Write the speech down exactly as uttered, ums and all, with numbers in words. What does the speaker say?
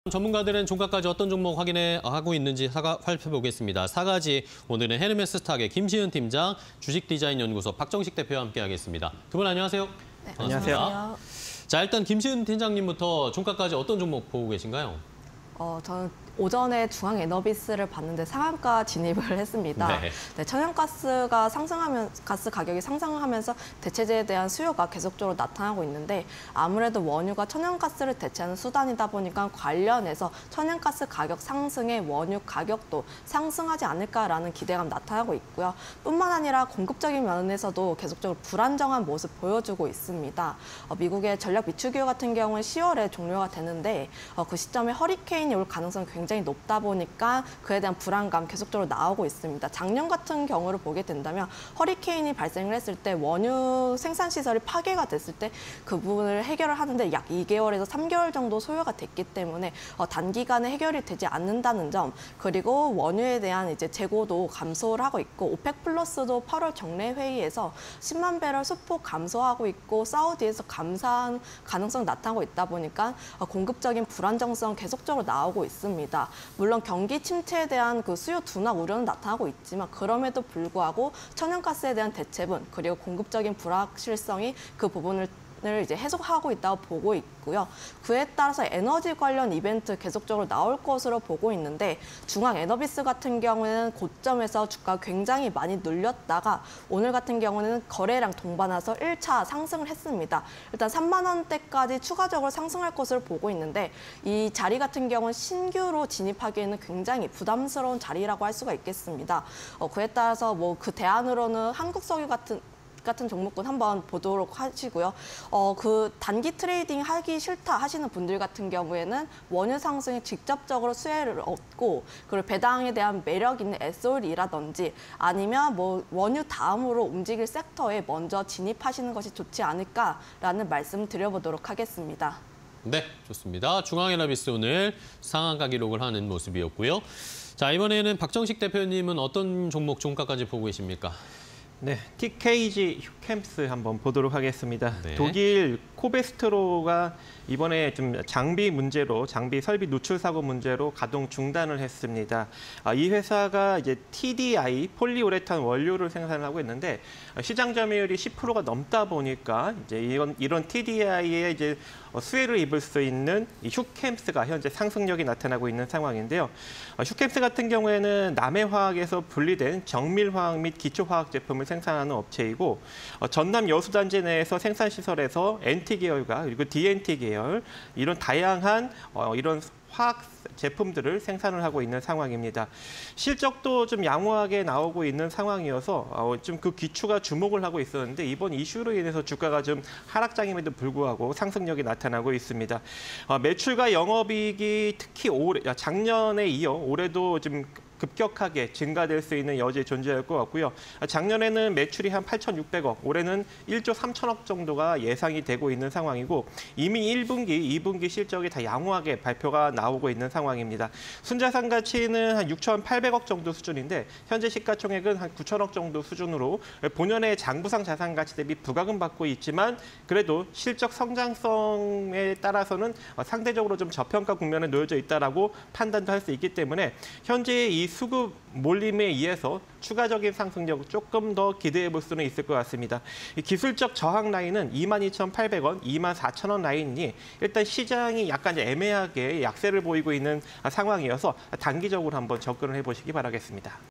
전문가들은 종가까지 어떤 종목 확인해 하고 있는지 사가, 살펴보겠습니다. 사가지 오늘은 헤르메스 스탁의 김시은 팀장, 주식디자인연구소 박정식 대표와 함께하겠습니다. 두 분 안녕하세요. 네, 안녕하세요. 자, 일단 김시은 팀장님부터 종가까지 어떤 종목 보고 계신가요? 어, 저는 오전에 중앙 에너비스를 봤는데 상한가 진입을 했습니다. 네. 네, 천연가스가 상승하면 가스 가격이 상승하면서 대체재에 대한 수요가 계속적으로 나타나고 있는데 아무래도 원유가 천연가스를 대체하는 수단이다 보니까 관련해서 천연가스 가격 상승에 원유 가격도 상승하지 않을까라는 기대감 나타나고 있고요. 뿐만 아니라 공급적인 면에서도 계속적으로 불안정한 모습 보여주고 있습니다. 어, 미국의 전략 비축유 같은 경우는 시월에 종료가 되는데 어, 그 시점에 허리케인이 올 가능성이 굉장히 굉장히 높다 보니까 그에 대한 불안감 계속적으로 나오고 있습니다. 작년 같은 경우를 보게 된다면 허리케인이 발생을 했을 때 원유 생산시설이 파괴가 됐을 때 그 부분을 해결을 하는데 약 이 개월에서 삼 개월 정도 소요가 됐기 때문에 어, 단기간에 해결이 되지 않는다는 점, 그리고 원유에 대한 이제 재고도 감소를 하고 있고 오펙 플러스도 팔월 정례 회의에서 십만 배럴 수폭 감소하고 있고 사우디에서 감사한 가능성이 나타나고 있다 보니까 어, 공급적인 불안정성 계속적으로 나오고 있습니다. 물론 경기 침체에 대한 그 수요 둔화 우려는 나타나고 있지만 그럼에도 불구하고 천연가스에 대한 대체분 그리고 공급적인 불확실성이 그 부분을 이제 해소하고 있다고 보고 있고요. 그에 따라서 에너지 관련 이벤트 계속적으로 나올 것으로 보고 있는데 중앙 에너비스 같은 경우에는 고점에서 주가가 굉장히 많이 눌렸다가 오늘 같은 경우는 거래량 동반해서 일 차 상승을 했습니다. 일단 삼만 원대까지 추가적으로 상승할 것으로 보고 있는데 이 자리 같은 경우는 신규로 진입하기에는 굉장히 부담스러운 자리라고 할 수가 있겠습니다. 어, 그에 따라서 뭐 그 대안으로는 한국석유 같은 같은 종목군 한번 보도록 하시고요. 어, 그 단기 트레이딩 하기 싫다 하시는 분들 같은 경우에는 원유 상승에 직접적으로 수혜를 얻고 그리고 배당에 대한 매력 있는 에스오일이라든지 아니면 뭐 원유 다음으로 움직일 섹터에 먼저 진입하시는 것이 좋지 않을까라는 말씀 드려보도록 하겠습니다. 네, 좋습니다. 중앙에너비스 오늘 상한가 기록을 하는 모습이었고요. 자, 이번에는 박정식 대표님은 어떤 종목 종가까지 보고 계십니까? 네, 티케이지 휴캠스 한번 보도록 하겠습니다. 네. 독일 코베스트로가 이번에 좀 장비 문제로, 장비 설비 누출 사고 문제로 가동 중단을 했습니다. 아, 이 회사가 이제 티디아이, 폴리우레탄 원료를 생산하고 있는데 시장 점유율이 십 퍼센트가 넘다 보니까 이제 이런 이런 티디아이에 이제 수혜를 입을 수 있는 이 휴캠스가 현재 상승력이 나타나고 있는 상황인데요. 휴캠스 같은 경우에는 남해화학에서 분리된 정밀화학 및 기초화학 제품을 생산하는 업체이고 전남 여수단지 내에서 생산 시설에서 엔티 계열과 그리고 디엔티 계열 이런 다양한 어, 이런 화학 제품들을 생산을 하고 있는 상황입니다. 실적도 좀 양호하게 나오고 있는 상황이어서 어, 좀 그 기추가 주목을 하고 있었는데 이번 이슈로 인해서 주가가 좀 하락장임에도 불구하고 상승력이 나타나고 있습니다. 어, 매출과 영업이익이 특히 올해, 작년에 이어 올해도 좀 급격하게 증가될 수 있는 여지에 존재할 것 같고요. 작년에는 매출이 한 팔천육백억, 올해는 일조 삼천억 정도가 예상이 되고 있는 상황이고 이미 일 분기, 이 분기 실적이 다 양호하게 발표가 나오고 있는 상황입니다. 순자산 가치는 한 육천팔백억 정도 수준인데 현재 시가총액은 한 구천억 정도 수준으로 본연의 장부상 자산 가치 대비 부각은 받고 있지만 그래도 실적 성장성에 따라서는 상대적으로 좀 저평가 국면에 놓여져 있다라고 판단도 할 수 있기 때문에 현재 이 수급 몰림에 의해서 추가적인 상승력 조금 더 기대해 볼 수는 있을 것 같습니다. 이 기술적 저항 라인은 이만 이천팔백 원, 이만 사천 원 라인이 일단 시장이 약간 애매하게 약세를 보이고 있는 상황이어서 단기적으로 한번 접근을 해보시기 바라겠습니다.